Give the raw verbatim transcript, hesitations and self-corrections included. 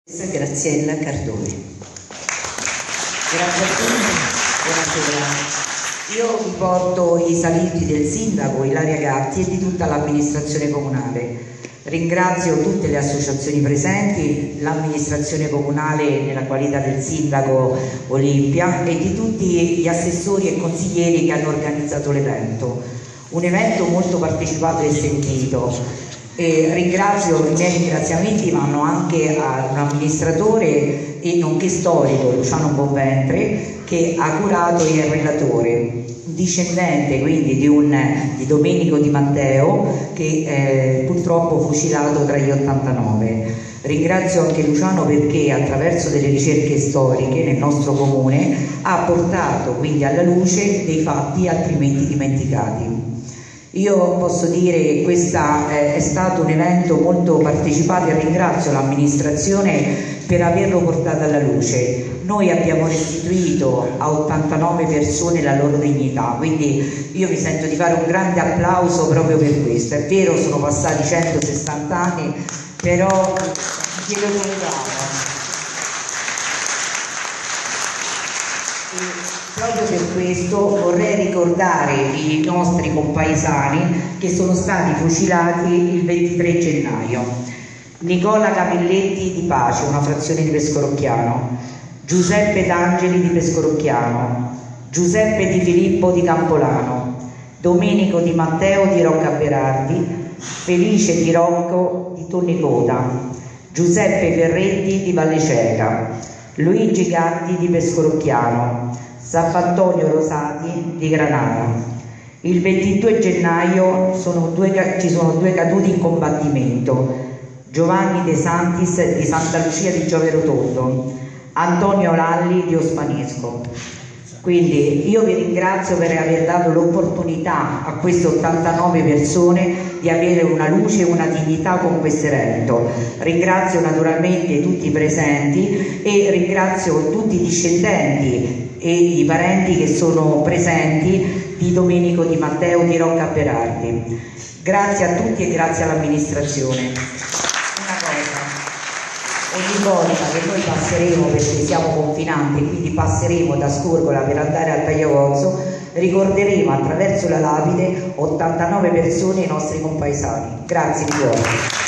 Graziella Cardone. Grazie a tutti, buonasera. Io vi porto i saluti del sindaco Ilaria Gatti e di tutta l'amministrazione comunale. Ringrazio tutte le associazioni presenti, l'amministrazione comunale nella qualità del sindaco Olimpia e di tutti gli assessori e consiglieri che hanno organizzato l'evento. Un evento molto partecipato e sentito. E ringrazio, i miei ringraziamenti vanno anche a un amministratore e nonché storico, Luciano Bonventre, che ha curato il relatore, discendente quindi di, un, di Domenico Di Matteo, che eh, purtroppo fucilato tra gli ottantanove. Ringrazio anche Luciano perché attraverso delle ricerche storiche nel nostro comune ha portato quindi alla luce dei fatti altrimenti dimenticati. Io posso dire che questo eh, è stato un evento molto partecipato e ringrazio l'amministrazione per averlo portato alla luce. Noi abbiamo restituito a ottantanove persone la loro dignità, quindi io mi sento di fare un grande applauso proprio per questo. È vero, sono passati centosessanta anni, però chiedo scusa. Proprio per questo vorrei ricordare i nostri compaesani che sono stati fucilati il ventitré gennaio. Nicola Capelletti di Pace, una frazione di Pescorocchiano, Giuseppe D'Angeli di Pescorocchiano, Giuseppe Di Filippo di Campolano, Domenico Di Matteo di Rocca Berardi, Felice Di Rocco di Tonnicota, Giuseppe Ferretti di Valle Ceca, Luigi Gatti di Pescorocchiano, Sant'Antonio Rosati di Granara. Il ventidue gennaio sono due, ci sono due caduti in combattimento: Giovanni De Santis di Santa Lucia di Gioverotondo, Antonio Lalli di Ospanesco. Quindi io vi ringrazio per aver dato l'opportunità a queste ottantanove persone di avere una luce e una dignità con questo evento. Ringrazio naturalmente tutti i presenti e ringrazio tutti i discendenti e i parenti che sono presenti di Domenico Di Matteo di Rocca Berardi. Grazie a tutti e grazie all'amministrazione. Una cosa, ogni volta che noi passeremo, perché siamo confinanti, quindi passeremo da Scorgola per andare al Tagliavozzo, ricorderemo attraverso la lapide ottantanove persone, i nostri compaesani. Grazie di cuore.